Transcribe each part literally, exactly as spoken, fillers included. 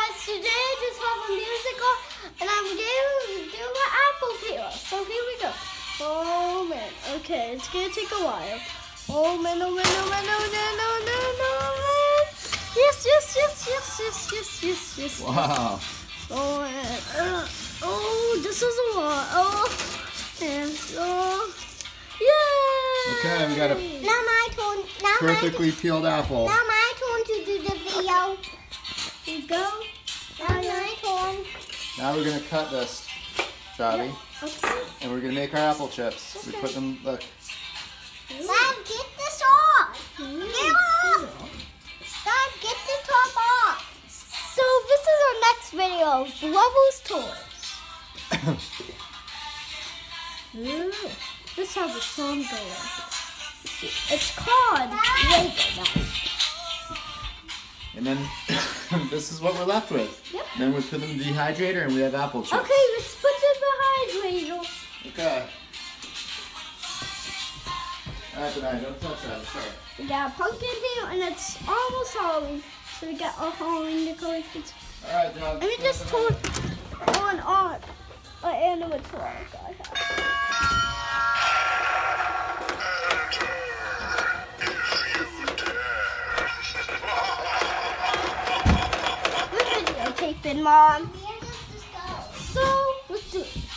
guys, today I just have a music on and I'm going to do my apple peel. So here we go. Oh man, okay, it's gonna take a while. Oh man, oh man, oh man, oh no, no, no, no, man. Yes, yes, yes, yes, yes, yes, yes, yes. Wow. Oh man. Uh, oh, this is a lot. Oh, yes. Oh, yay. Okay, we got a Now my turn. Now perfectly my, peeled apple. now my turn to do the video. Here you go. Now my turn. Now we're gonna cut this, Javi, Okay. and we're gonna make our apple chips. We put them. Look. Dad, get this off. Get off. Dad, get the top off. So this is our next video, Levels Toys. Ooh, this has a song going. It's called Lego Night. And then this is what we're left with. Yep. And then we put them in the dehydrator and we have apple chips. Okay, let's put it in the hydrator. Okay. Alright, Benai, don't touch that. Sure. We got a pumpkin here, and it's almost Halloween. So we got our Halloween decorations. Alright, John. Let me just turn on on our animatronic I have. We're videotaping, Mom. Where does this go? So let's do it.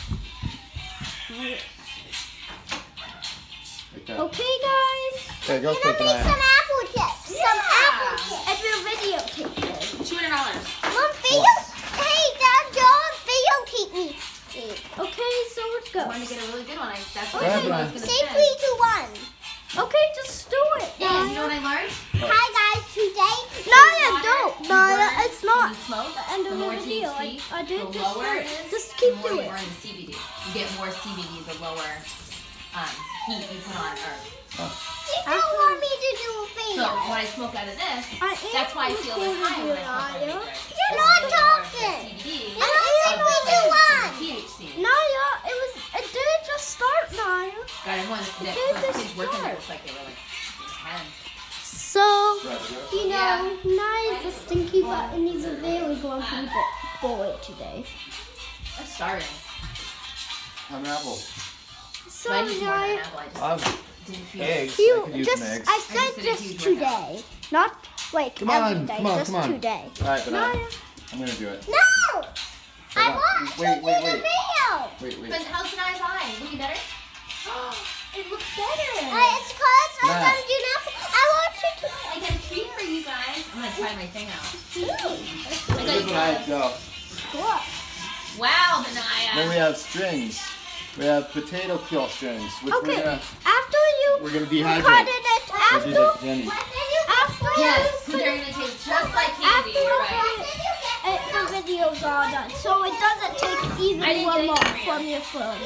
Like that. Okay, guys. Okay, go for Gonna it, make some Benai. apple chips. Some apple chips. And we're videotaping. Two hundred dollars. Mom, video. Hey, Dad, don't videotape me. Okay, so let's go. I wanted to get a really good one. I, that's what Okay. I was going to Say say. three, two, one. Okay, just do it. Yeah, you know what I learned? Hi guys, today. Naya, Water, don't. you Naya, burn, it's not when you smoke, the end of the the more video. T I, H C, I did the just lower do it it. is, Just the keep more doing you it. burn the C B D. You get more C B D the lower um, heat you put on Earth. You don't want me to do a So video. when I smoke out of this, I am that's why I feel this high when I recording smoke out you, of it. You're not talking. C B D. I'm not saying three, two, one. T H C. Naya, it was. It didn't just start, Naya. God, everyone that did those this kids working there start. looked like they were like ten. So, you Yeah. know, Naya's a stinky butt and he's a very grumpy bo- boy today. I'm starving. Have an apple. So, But I need more than an Naya, apple. I just I have didn't feel eggs. I you could use just. some eggs. I just said did a just huge today, not like Come on, every day, come on, just come on. today. Alright, Benai. Naya, I'm gonna do it. No. I Hold on. want Wait, to wait, do the wait. video. Wait, wait. But how's Benai's eye? Looking better? It looks better. Uh, it's cause I'm Nah. gonna do nothing. I want you to. I got a treat for you guys. I'm gonna try my thing out. Where did Benai go? what? Wow, Then Benaya. we have strings. We have potato peel strings, which Okay, we're gonna after you we're gonna cut dehydrate. it, We'll after, do the candy. after Yes, you they're gonna taste just like After candy. you You're right. put it, the video's all done, so it doesn't take even I didn't one get more it. from your phone.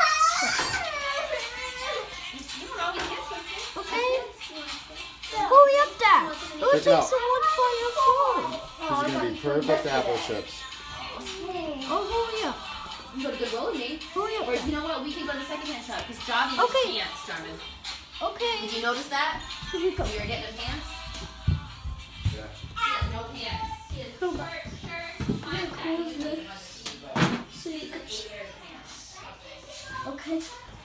You don't always get something. Okay? Hurry up, Dad. It will Check it take out. so much from your phone. These are gonna be perfect apple chips. Oh, hurry up. You go to Goodwill with me. Hurry up. Or you know what? We can go to secondhand shop because Javi Okay. has pants, Jarman. Okay. Did you notice that? Here we go. We were getting his pants. Yeah. He has no pants. He has Hold shirt, on. shirt, five close pants. this. So you can- Eight pairs of pants. Okay.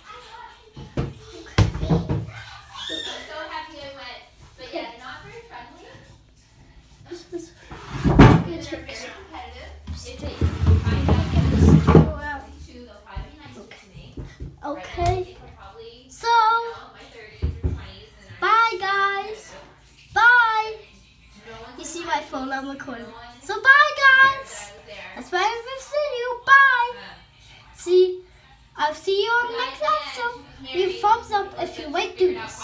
I'm so happy I went. But yeah, they're not very friendly. This is- They're very competitive. If they find out that it's Go out. two, they'll probably be nicer to me. Right now, I Okay. think we're probably, So, you know, my thirties or twenties. And bye, guys. Bye. no one's You see my phone? I'm recording. So, bye, guys. there. That's why I'm visiting you. Bye. See, I'll see you on the next episode. Leave thumbs up if you like do this.